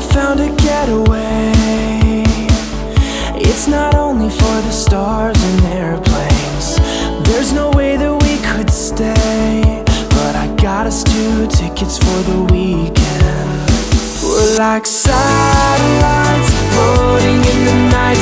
found a getaway. It's not only for the stars and airplanes. There's no way that we could stay, but I got us 2 tickets for the weekend. We're like satellites floating in the night